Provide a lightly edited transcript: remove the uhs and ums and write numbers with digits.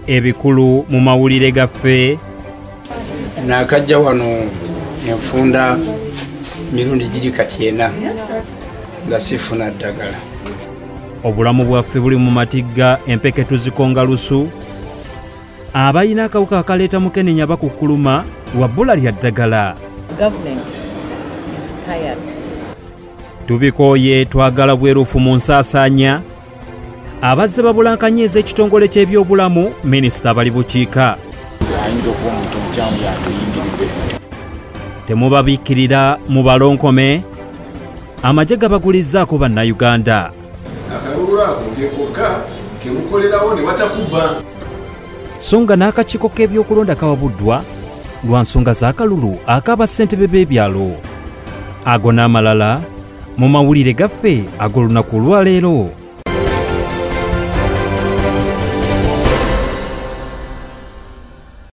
ebikulu mu mawulire gaffe. Nakajja wano enfunda mirundi giri kati ena nga sifuna ddagala. Obulamu bwaffe buli mu matigga, empeke tuzikonga lusu. Abayina akawuka akaleeta mukenenya bakukkuluma lwa bbula lya ddagala. Tubikooye twagala bwerufu mu nsaasaanya. Abazze babulankanya ez'ekitongole ky'ebyobulamu, minisita bali bukiika. Temubabiikirira mu balonkome. Amagye gabagulizzaako bannayuganda. So nga n'akakiiko k'ebyokulonda kawabuddwa lwa nsonga z'akalulu ak'abassentebe b'ebyalo. Ago n'amalala mu mawulire gaffe ag'olunaku olwaleero.